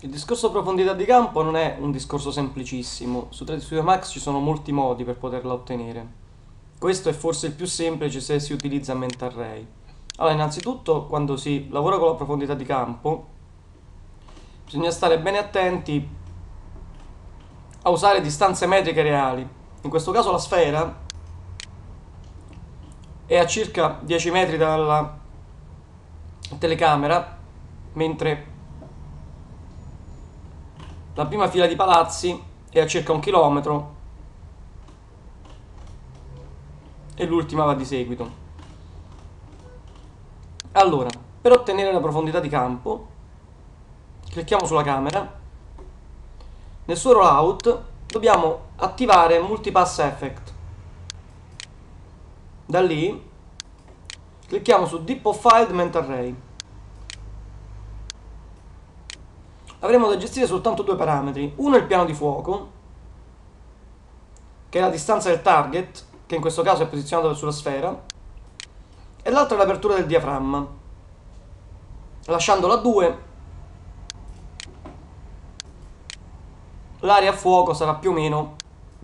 Il discorso profondità di campo non è un discorso semplicissimo. Su 3D Studio Max ci sono molti modi per poterla ottenere. Questo è forse il più semplice se si utilizza Mental Ray. Allora, innanzitutto, quando si lavora con la profondità di campo, bisogna stare bene attenti a usare distanze metriche reali. In questo caso la sfera è a circa 10 metri dalla telecamera, mentre la prima fila di palazzi è a circa 1 chilometro e l'ultima va di seguito. Allora, per ottenere la profondità di campo, clicchiamo sulla camera. Nel suo rollout dobbiamo attivare Multipass Effect. Da lì clicchiamo su Deep Profile Mental Ray. Avremo da gestire soltanto due parametri. Uno è il piano di fuoco, che è la distanza del target, che in questo caso è posizionato sulla sfera, e l'altro è l'apertura del diaframma. Lasciandola a 2, l'area a fuoco sarà più o meno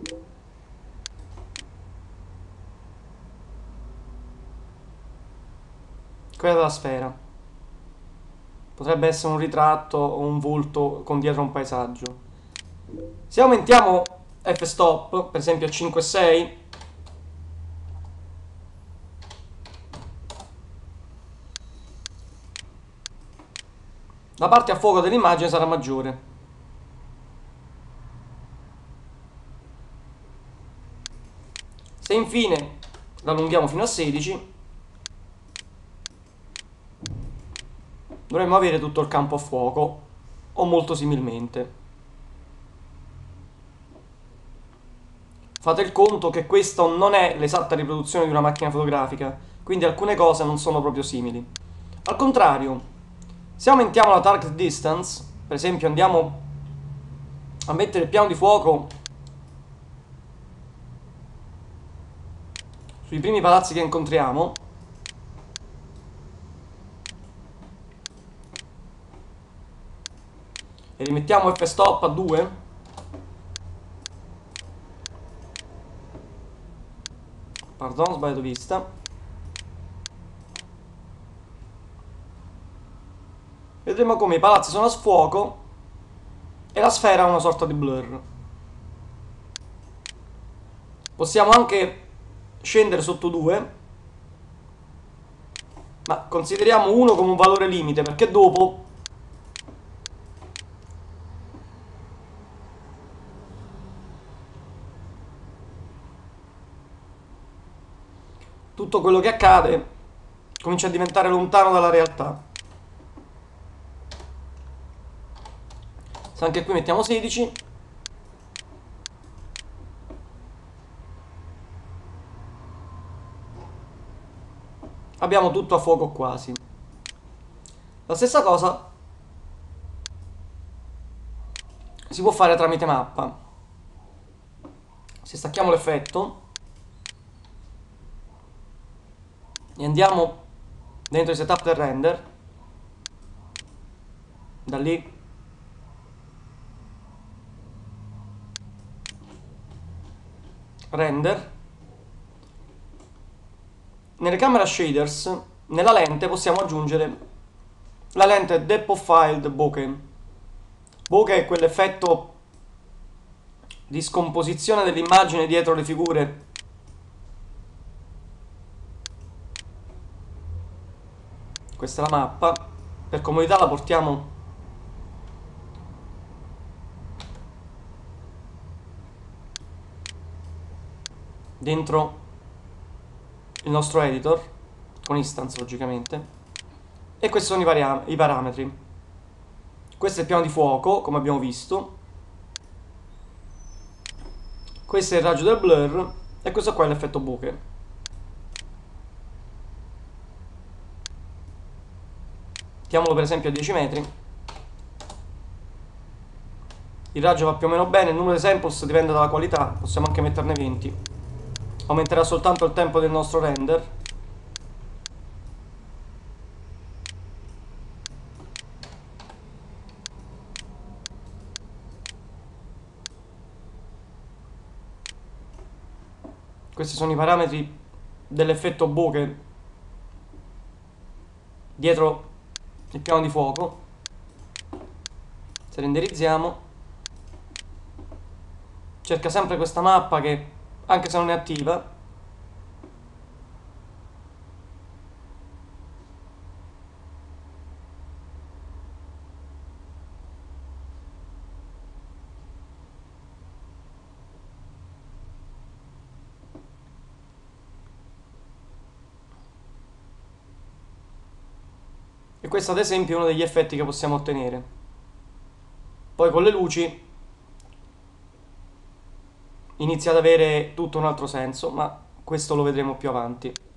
quella della sfera. Potrebbe essere un ritratto o un volto con dietro un paesaggio. Se aumentiamo f-stop, per esempio a 5,6, la parte a fuoco dell'immagine sarà maggiore. Se infine l'allunghiamo fino a 16, dovremmo avere tutto il campo a fuoco, o molto similmente. Fate il conto che questa non è l'esatta riproduzione di una macchina fotografica, quindi alcune cose non sono proprio simili. Al contrario, se aumentiamo la target distance, per esempio andiamo a mettere il piano di fuoco sui primi palazzi che incontriamo, e rimettiamo f-stop a 2, pardon, ho sbagliato vista, vedremo come i palazzi sono a sfuoco e la sfera ha una sorta di blur. Possiamo anche scendere sotto 2, ma consideriamo 1 come un valore limite, perché dopo tutto quello che accade comincia a diventare lontano dalla realtà. Se anche qui mettiamo 16, abbiamo tutto a fuoco quasi. La stessa cosa si può fare tramite mappa. Se stacchiamo l'effetto e andiamo dentro i setup del render, da lì render, nelle camera shaders, nella lente possiamo aggiungere la lente Depth of Field bokeh. Bokeh è quell'effetto di scomposizione dell'immagine dietro le figure questa è la mappa. Per comodità la portiamo dentro il nostro editor con instance logicamente, e questi sono i parametri. Questo è il piano di fuoco, come abbiamo visto, questo è il raggio del blur e questo qua è l'effetto bokeh. Mettiamolo per esempio a 10 metri. Il raggio va più o meno bene, il numero di samples dipende dalla qualità, possiamo anche metterne 20. Aumenterà soltanto il tempo del nostro render. Questi sono i parametri dell'effetto bokeh dietro il piano di fuoco. Se renderizziamo, cerca sempre questa mappa che, anche se non è attiva, e questo ad esempio è uno degli effetti che possiamo ottenere. Poi con le luci inizia ad avere tutto un altro senso, ma questo lo vedremo più avanti.